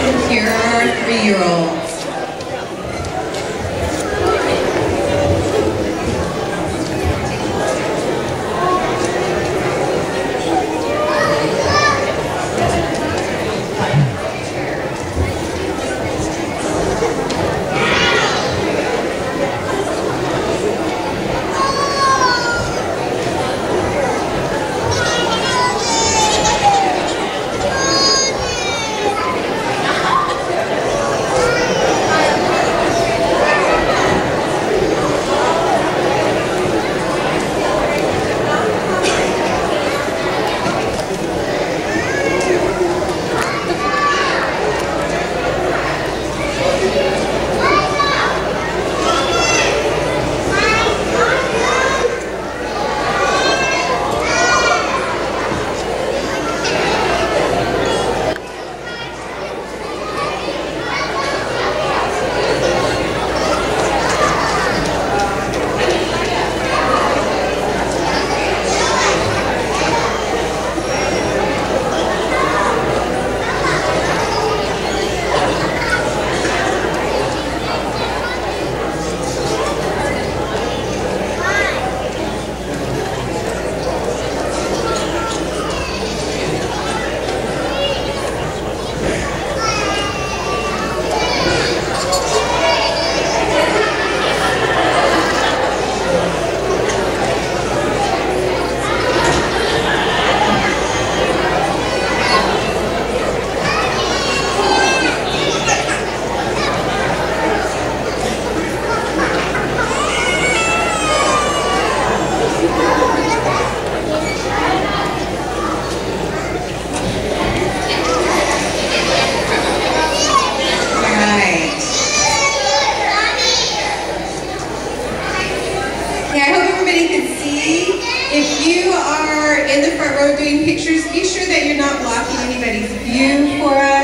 Here are our 3-year-olds. If you are in the front row doing pictures, be sure that you're not blocking anybody's view for us.